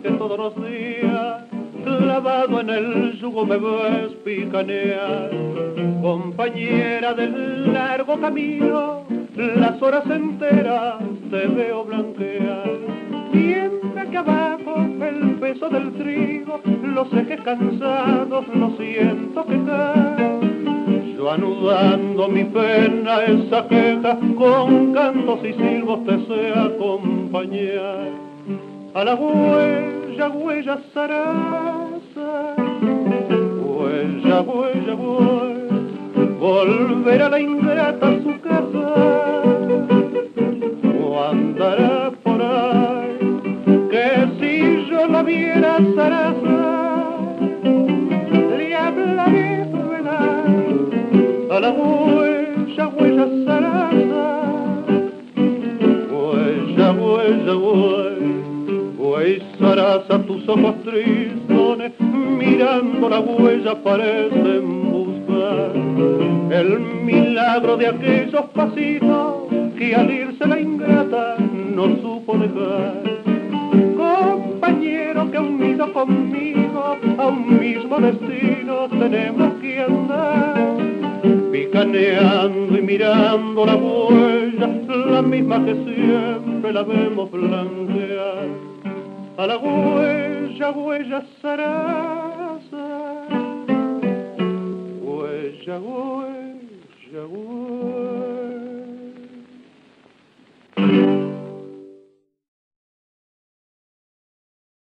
que todos los días, clavado en el yugo me ves picanear. Compañera del largo camino, las horas enteras te veo blanquear. Mientras que abajo el peso del trigo, los ejes cansados lo siento que caen. Yo anudando mi pena esa queja, con cantos y silbos te sé acompañar. A la huella, huella zaraza, huella, huella, huella, volver a la ingrata a su casa, o andará por ahí, que si yo la viera zaraza, le hablaré verdad. A la huella, huella zaraza, huella, huella, huella, güey zaraza, tus ojos tristones, mirando la huella parecen buscar el milagro de aquellos pasitos que al irse la ingrata no supo dejar. Compañero que unido conmigo a un mismo destino tenemos que andar, picaneando y mirando la huella, la misma que siempre la vemos blanquear. A la huella, huella zaraza, huella, huella, huella.